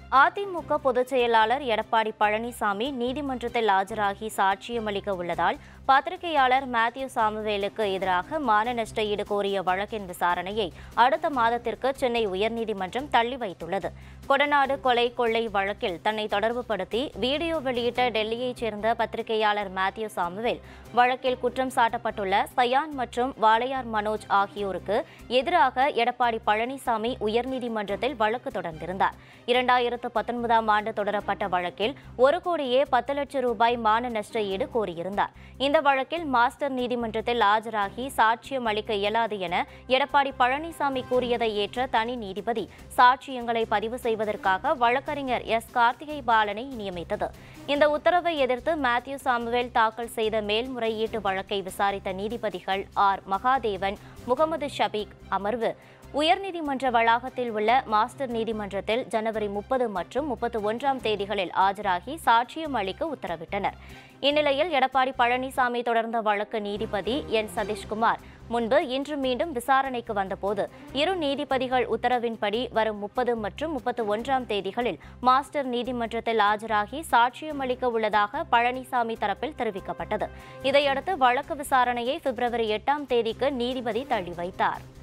அதிமுக பொதுச் செயலாளர் எடப்பாடி பழனிசாமி நீதிமன்றத்தில் ஆஜராகி சாட்சியமளிக்க உள்ளதால் பத்திரிகையாளர் மேத்யூ சாமுவேலுக்கு எதிராக மான நஷ்ட ஈடு கோரிய வழக்கின் விசாரணையை அடுத்த மாதத்திற்கு சென்னை உயர்நீதிமன்றம் தள்ளி வைத்துள்ளது. கொடநாடு கொலை கொள்ளை வழக்கில் தன்னை தொடர்புபடுத்தி வீடியோ வெளியிட்ட டெல்லியைச் சேர்ந்த பத்திரிகையாளர் மேத்யூ சாமுவேல் வழக்கில் குற்றம் சாட்டப்பட்டுள்ள சயான் மற்றும் வாளையார் மனோஜ் ஆகியோருக்கு எதிராக எடப்பாடி பழனிசாமி உயர்நீதிமன்றத்தில் வழக்கு தொடர்ந்திருந்தார். 2019ஆம் ஆண்டு தொடரப்பட்ட வழக்கில் 1,10 லட்சம் ரூபாய் மான நஷ்ட ஈடு கோரியிருந்தார். இந்த வழக்கில் மாஸ்டர் நீதிமன்றத்தில் ஆஜராகி சாட்சியம் அளிக்க இயலாது என எடப்பாடி பழனிசாமி கூறியதை ஏற்ற தனி நீதிபதி சாட்சியங்களை பதிவு செய்வதற்காக வழக்கறிஞர் எஸ். கார்த்திகை பாலனை நியமித்தது. இந்த உத்தரவை எதிர்த்து மேத்யூ சாமுவேல் தாக்கல் செய்த மேல்முறையீட்டு வழக்கை விசாரித்த நீதிபதிகள் ஆர். மகாதேவன், முகமது ஷபீக் அமர்வு உயர்நீதிமன்ற வளாகத்தில் உள்ள மாஸ்டர் நீதிமன்றத்தில் ஜனவரி 30 மற்றும் 31ஆம் தேதிகளில் ஆஜராகி சாட்சியம் அளிக்க உத்தரவிட்டனர். இந்நிலையில் எடப்பாடி பழனிசாமி தொடர்ந்த வழக்கு நீதிபதி என். சதீஷ்குமார் முன்பு இன்று மீண்டும் விசாரணைக்கு வந்தபோது இரு நீதிபதிகள் உத்தரவின்படி வரும் 30 மற்றும் 31ஆம் தேதிகளில் மாஸ்டர் நீதிமன்றத்தில் ஆஜராகி சாட்சியம் அளிக்க உள்ளதாக பழனிசாமி தரப்பில் தெரிவிக்கப்பட்டது. இதையடுத்து வழக்கு விசாரணையை பிப்ரவரி 8ஆம் தேதிக்கு நீதிபதி தள்ளி வைத்தார்.